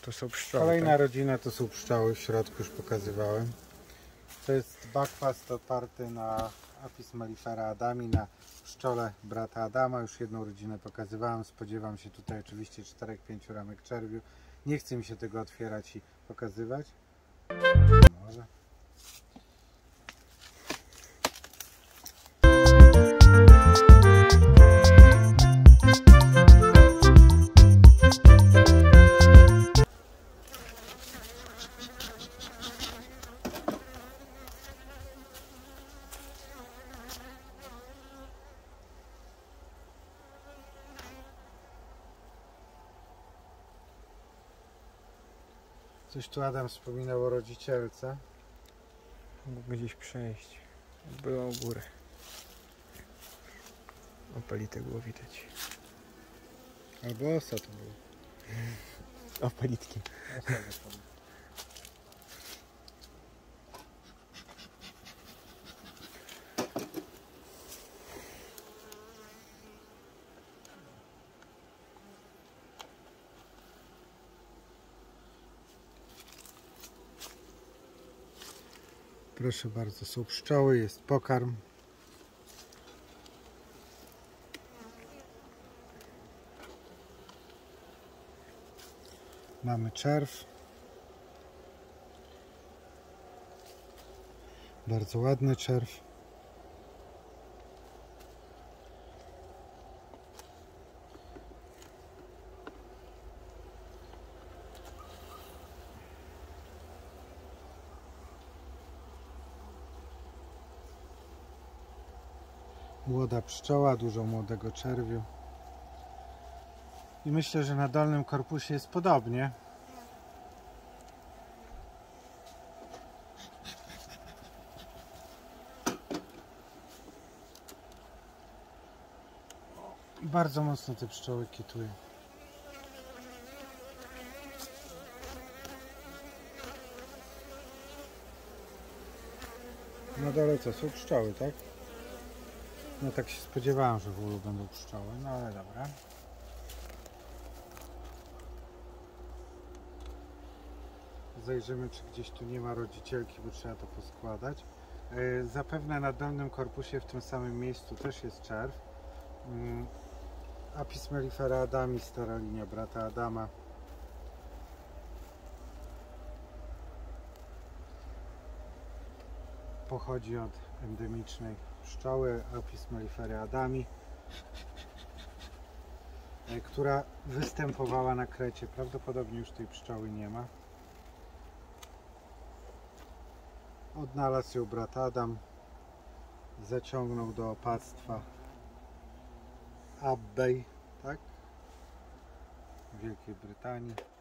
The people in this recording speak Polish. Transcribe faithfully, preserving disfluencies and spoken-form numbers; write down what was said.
To są pszczoły. Kolejna tak? rodzina to są pszczoły, w środku już pokazywałem. To jest buckfast oparty na Apis mellifera adami, na pszczole brata Adama. Już jedną rodzinę pokazywałem. Spodziewam się tutaj oczywiście czterech pięciu ramek czerwiu. Nie chce mi się tego otwierać i pokazywać. Może. Coś tu Adam wspominał o rodzicielce. Mógł gdzieś przejść. Było u góry. Opelite było widać. Albo osa to był. Opelitki. Proszę bardzo, są pszczoły, jest pokarm. Mamy czerw. Bardzo ładny czerw. Młoda pszczoła, dużo młodego czerwiu. I myślę, że na dolnym korpusie jest podobnie. Bardzo mocno te pszczoły kitują. Na dole co? Są pszczoły, tak? No tak się spodziewałem, że w ulu będą pszczoły, no ale dobra. Zajrzymy, czy gdzieś tu nie ma rodzicielki, bo trzeba to poskładać. Yy, zapewne na dolnym korpusie w tym samym miejscu też jest czerw. Yy, Apis mellifera adami, stara linia brata Adama. Pochodzi od endemicznej pszczoły Apis mellifera adami, która występowała na Krecie. Prawdopodobnie już tej pszczoły nie ma. Odnalazł ją brat Adam, zaciągnął do opactwa Abbey, tak? W Wielkiej Brytanii.